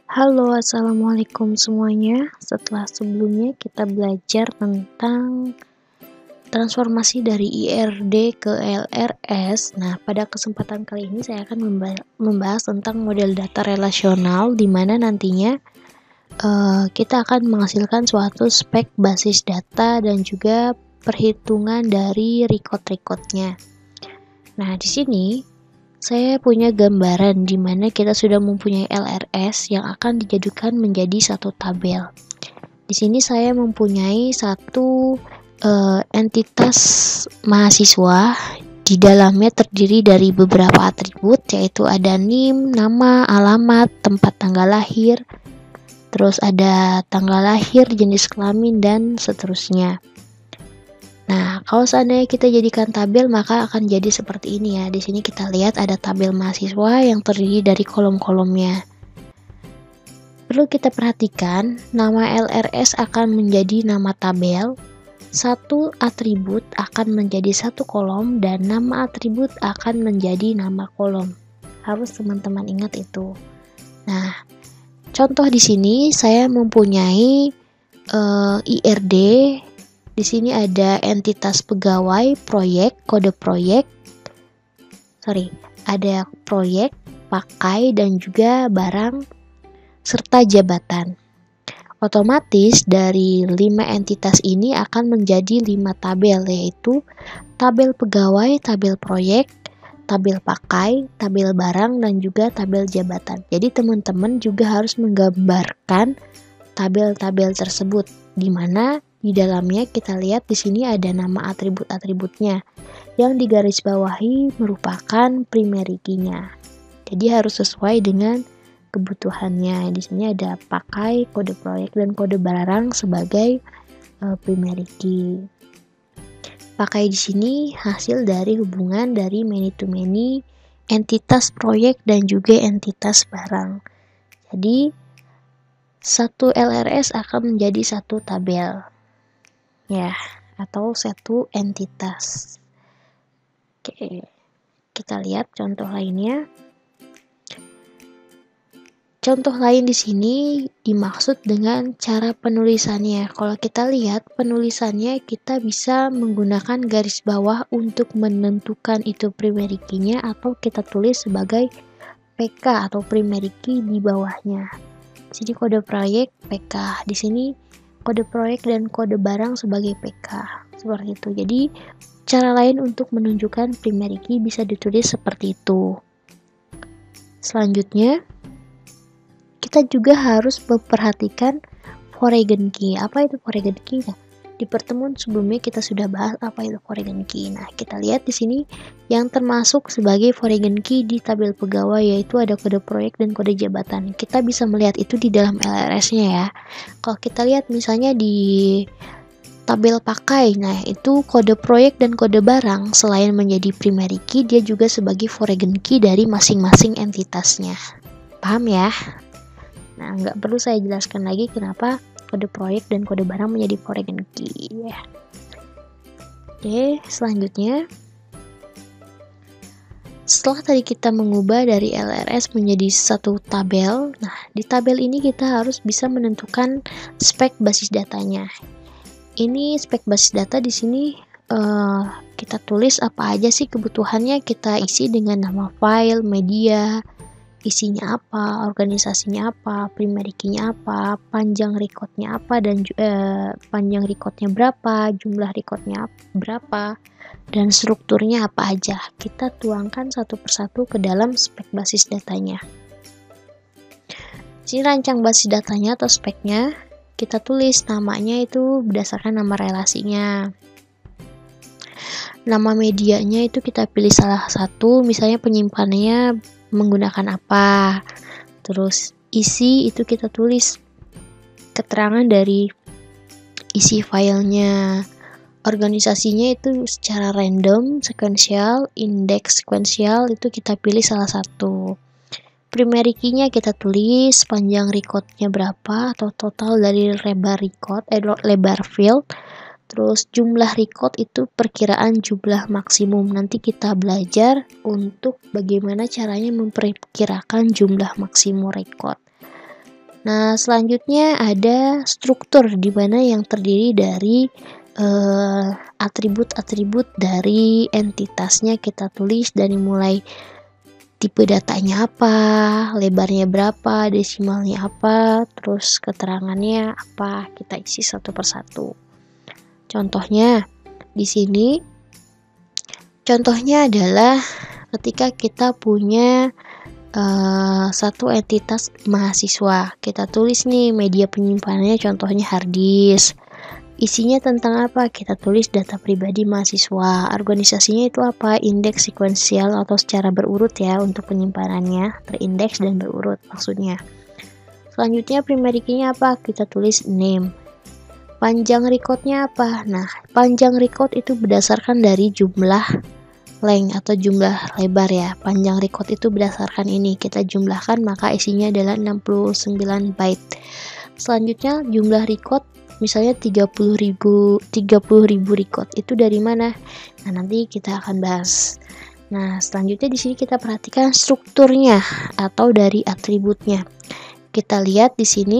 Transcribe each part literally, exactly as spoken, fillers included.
Halo, assalamualaikum semuanya. Setelah sebelumnya kita belajar tentang transformasi dari I R D ke L R S. Nah, pada kesempatan kali ini saya akan membahas tentang model data relasional, di mana nantinya uh, kita akan menghasilkan suatu spek basis data dan juga perhitungan dari record-recordnya. Nah, di sini saya punya gambaran di mana kita sudah mempunyai L R S yang akan dijadikan menjadi satu tabel. Di sini saya mempunyai satu uh, entitas mahasiswa. Di dalamnya terdiri dari beberapa atribut, yaitu ada N I M, nama, alamat, tempat tanggal lahir, terus ada tanggal lahir, jenis kelamin, dan seterusnya. Nah, kalau seandainya kita jadikan tabel, maka akan jadi seperti ini ya. Di sini kita lihat ada tabel mahasiswa yang terdiri dari kolom-kolomnya. Perlu kita perhatikan, nama L R S akan menjadi nama tabel, satu atribut akan menjadi satu kolom, dan nama atribut akan menjadi nama kolom. Harus teman-teman ingat itu. Nah, contoh di sini saya mempunyai uh, I R D. Di sini ada entitas pegawai, proyek, kode proyek, sorry, ada proyek, pakai, dan juga barang, serta jabatan. Otomatis dari lima entitas ini akan menjadi lima tabel, yaitu tabel pegawai, tabel proyek, tabel pakai, tabel barang, dan juga tabel jabatan. Jadi teman-teman juga harus menggambarkan tabel-tabel tersebut, di mana di dalamnya kita lihat di sini ada nama atribut-atributnya yang digarisbawahi merupakan primary key-nya. Jadi harus sesuai dengan kebutuhannya. Di sini ada pakai, kode proyek, dan kode barang sebagai uh, primary key. Pakai di sini hasil dari hubungan dari many to many, entitas proyek, dan juga entitas barang. Jadi satu L R S akan menjadi satu tabel. Ya, atau satu entitas. Oke, kita lihat contoh lainnya. Contoh lain di sini dimaksud dengan cara penulisannya. Kalau kita lihat penulisannya, kita bisa menggunakan garis bawah untuk menentukan itu primary key-nya, atau kita tulis sebagai P K atau primary key di bawahnya. Di sini kode proyek P K. Di sini kode proyek dan kode barang sebagai P K, seperti itu. Jadi cara lain untuk menunjukkan primary key bisa ditulis seperti itu. Selanjutnya kita juga harus memperhatikan foreign key. Apa itu foreign key? Nah, di pertemuan sebelumnya kita sudah bahas apa itu foreign key. Nah, kita lihat di sini yang termasuk sebagai foreign key di tabel pegawai, yaitu ada kode proyek dan kode jabatan. Kita bisa melihat itu di dalam L R S-nya ya. Kalau kita lihat misalnya di tabel pakai, nah itu kode proyek dan kode barang selain menjadi primary key, dia juga sebagai foreign key dari masing-masing entitasnya. Paham ya? Nah, nggak perlu saya jelaskan lagi kenapa kode proyek dan kode barang menjadi foreign key ya. Oke, selanjutnya setelah tadi kita mengubah dari L R S menjadi satu tabel, nah di tabel ini kita harus bisa menentukan spek basis datanya. Ini spek basis data di sini uh, kita tulis apa aja sih kebutuhannya, kita isi dengan nama file, media, isinya apa, organisasinya apa, primary key-nya apa, panjang recordnya apa, dan uh, panjang recordnya berapa, jumlah recordnya berapa, dan strukturnya apa aja. Kita tuangkan satu persatu ke dalam spek basis datanya. Ini rancang basis datanya atau speknya, kita tulis namanya itu berdasarkan nama relasinya. Nama medianya itu kita pilih salah satu, misalnya penyimpanannya menggunakan apa. Terus isi itu kita tulis keterangan dari isi filenya. Organisasinya itu secara random, sekuensial, indeks sekuensial itu kita pilih salah satu. Primary key-nya kita tulis panjang recordnya berapa atau total dari lebar record, eh, lebar field. Terus jumlah record itu perkiraan jumlah maksimum. Nanti kita belajar untuk bagaimana caranya memperkirakan jumlah maksimum record. Nah, selanjutnya ada struktur di mana yang terdiri dari eh, atribut-atribut dari entitasnya kita tulis dari mulai tipe datanya apa, lebarnya berapa, desimalnya apa, terus keterangannya apa, kita isi satu persatu. Contohnya di sini, contohnya adalah ketika kita punya Uh, satu entitas mahasiswa, kita tulis nih media penyimpanannya contohnya harddisk, isinya tentang apa, kita tulis data pribadi mahasiswa, organisasinya itu apa, indeks sekuensial atau secara berurut ya untuk penyimpanannya, terindeks dan berurut maksudnya. Selanjutnya primary key-nya apa, kita tulis name. Panjang recordnya apa, nah panjang record itu berdasarkan dari jumlah length atau jumlah lebar ya. Panjang record itu berdasarkan ini, kita jumlahkan maka isinya adalah enam puluh sembilan byte. Selanjutnya jumlah record misalnya tiga puluh ribu record itu dari mana? Nah, nanti kita akan bahas. Nah, selanjutnya di sini kita perhatikan strukturnya atau dari atributnya. Kita lihat di sini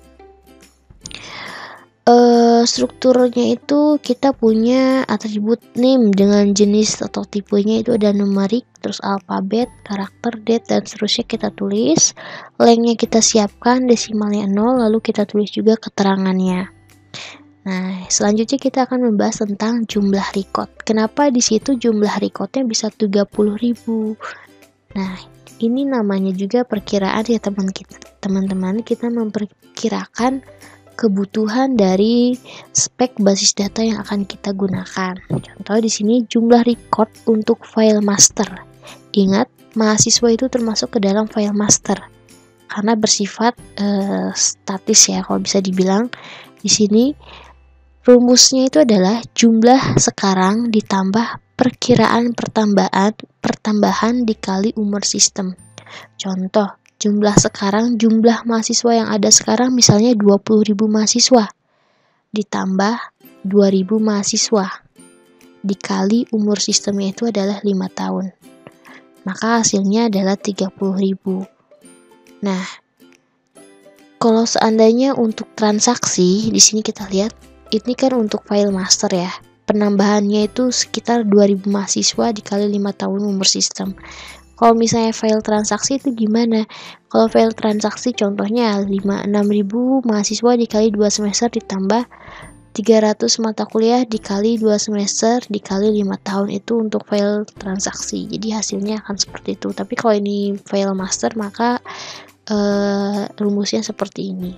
Uh, strukturnya itu kita punya atribut name dengan jenis atau tipenya itu ada numerik, terus alfabet, karakter, date, dan seterusnya kita tulis. Lengthnya kita siapkan, desimalnya nol, lalu kita tulis juga keterangannya. Nah, selanjutnya kita akan membahas tentang jumlah record. Kenapa di situ jumlah recordnya bisa tiga puluh ribu? Nah, ini namanya juga perkiraan ya teman kita, teman-teman. Kita memperkirakan kebutuhan dari spek basis data yang akan kita gunakan. Contoh di sini jumlah record untuk file master. Ingat, mahasiswa itu termasuk ke dalam file master karena bersifat uh, statis ya, kalau bisa dibilang. Di sini rumusnya itu adalah jumlah sekarang ditambah perkiraan pertambahan pertambahan dikali umur sistem. Contoh, jumlah sekarang, jumlah mahasiswa yang ada sekarang misalnya dua puluh ribu mahasiswa ditambah dua ribu mahasiswa dikali umur sistemnya itu adalah lima tahun. Maka hasilnya adalah tiga puluh ribu. Nah, kalau seandainya untuk transaksi, di sini kita lihat ini kan untuk file master ya. Penambahannya itu sekitar dua ribu mahasiswa dikali lima tahun umur sistem. Kalau misalnya file transaksi itu gimana? Kalau file transaksi contohnya lima enam ribu mahasiswa dikali dua semester ditambah tiga ratus mata kuliah dikali dua semester dikali lima tahun, itu untuk file transaksi. Jadi hasilnya akan seperti itu. Tapi kalau ini file master maka uh, rumusnya seperti ini.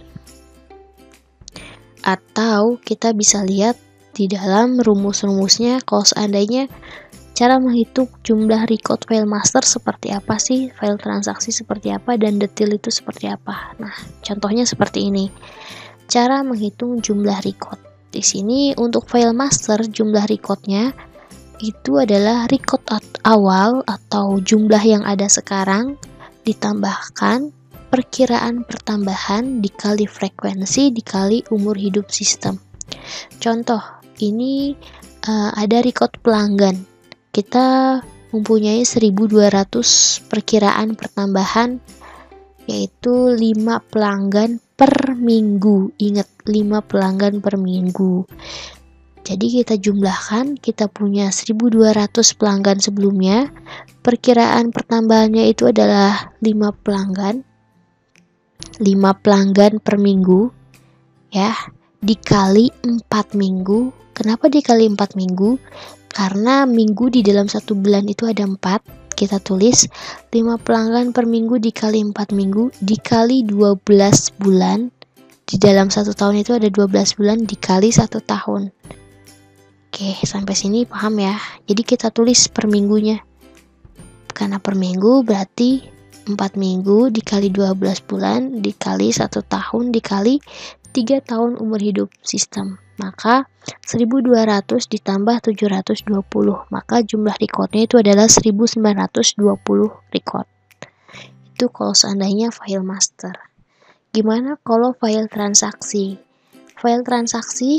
Atau kita bisa lihat di dalam rumus-rumusnya kalau seandainya cara menghitung jumlah record file master seperti apa sih, file transaksi seperti apa, dan detail itu seperti apa. Nah, contohnya seperti ini. Cara menghitung jumlah record. Di sini untuk file master jumlah recordnya itu adalah record awal atau jumlah yang ada sekarang ditambahkan perkiraan pertambahan dikali frekuensi dikali umur hidup sistem. Contoh, ini uh, ada record pelanggan. Kita mempunyai seribu dua ratus perkiraan pertambahan, yaitu lima pelanggan per minggu. Ingat, lima pelanggan per minggu. Jadi kita jumlahkan, kita punya seribu dua ratus pelanggan sebelumnya, perkiraan pertambahannya itu adalah lima pelanggan. lima pelanggan per minggu ya, dikali empat minggu. Kenapa dikali empat minggu? Karena minggu di dalam satu bulan itu ada empat. Kita tulis lima pelanggan per minggu dikali empat minggu dikali dua belas bulan. Di dalam satu tahun itu ada dua belas bulan dikali satu tahun. Oke, sampai sini paham ya? Jadi kita tulis per minggunya. Karena per minggu berarti empat minggu dikali dua belas bulan dikali satu tahun dikali tiga tahun umur hidup sistem. Maka seribu dua ratus ditambah tujuh ratus dua puluh, maka jumlah recordnya itu adalah seribu sembilan ratus dua puluh record. Itu kalau seandainya file master. Gimana kalau file transaksi? File transaksi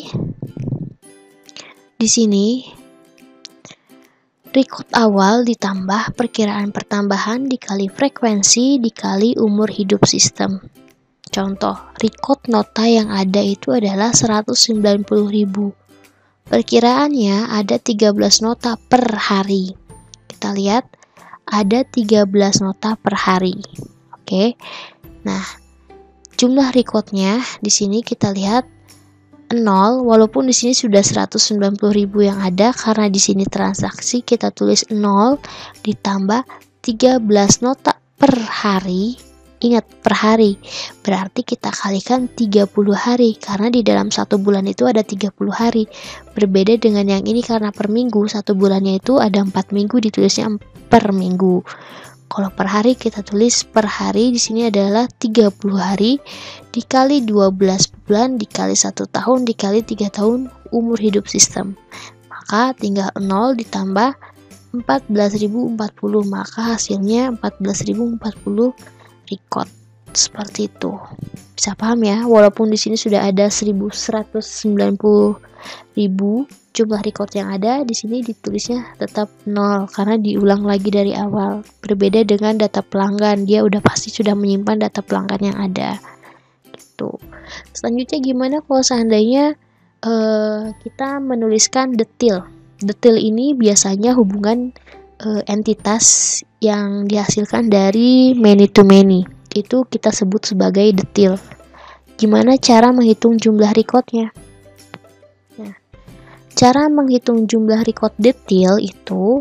di sini record awal ditambah perkiraan pertambahan dikali frekuensi dikali umur hidup sistem. Contoh, record nota yang ada itu adalah seratus sembilan puluh ribu. Perkiraannya ada tiga belas nota per hari. Kita lihat, ada tiga belas nota per hari. Oke. Nah, jumlah recordnya di sini kita lihat nol, walaupun di sini sudah seratus sembilan puluh ribu yang ada, karena di sini transaksi kita tulis nol ditambah tiga belas nota per hari. Ingat, per hari, berarti kita kalikan tiga puluh hari, karena di dalam satu bulan itu ada tiga puluh hari. Berbeda dengan yang ini karena per minggu, satu bulannya itu ada empat minggu, ditulisnya per minggu. Kalau per hari kita tulis per hari, di sini adalah tiga puluh hari, dikali dua belas bulan, dikali satu tahun, dikali tiga tahun umur hidup sistem. Maka tinggal nol ditambah empat belas ribu empat puluh, maka hasilnya empat belas ribu empat puluh record. Seperti itu. Bisa paham ya? Walaupun di sini sudah ada seribu seratus sembilan puluh ribu jumlah record yang ada, di sini ditulisnya tetap nol karena diulang lagi dari awal. Berbeda dengan data pelanggan, dia udah pasti sudah menyimpan data pelanggan yang ada. Gitu. Selanjutnya gimana kalau seandainya uh, kita menuliskan detail? Detail ini biasanya hubungan Uh, entitas yang dihasilkan dari many to many, itu kita sebut sebagai detail. Gimana cara menghitung jumlah recordnya? Nah, cara menghitung jumlah record detail itu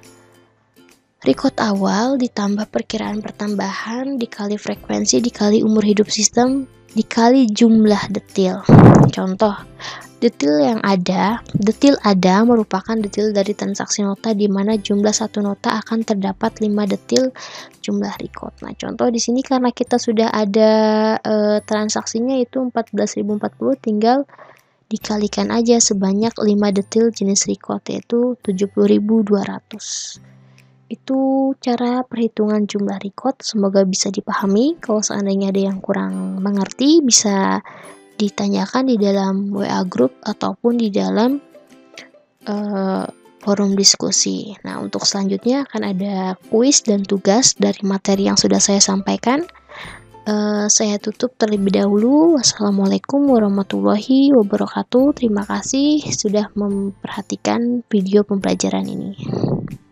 record awal ditambah perkiraan pertambahan dikali frekuensi dikali umur hidup sistem dikali jumlah detail. Contoh, detail yang ada, detail ada merupakan detail dari transaksi nota di mana jumlah satu nota akan terdapat lima detail jumlah record. Nah, contoh di sini karena kita sudah ada e, transaksinya itu empat belas ribu empat puluh, tinggal dikalikan aja sebanyak lima detail jenis record, yaitu tujuh puluh ribu dua ratus. Itu cara perhitungan jumlah record, semoga bisa dipahami. Kalau seandainya ada yang kurang mengerti, bisa ditanyakan di dalam W A group ataupun di dalam uh, forum diskusi. Nah, untuk selanjutnya akan ada kuis dan tugas dari materi yang sudah saya sampaikan. Uh, saya tutup terlebih dahulu. Wassalamualaikum warahmatullahi wabarakatuh. Terima kasih sudah memperhatikan video pembelajaran ini.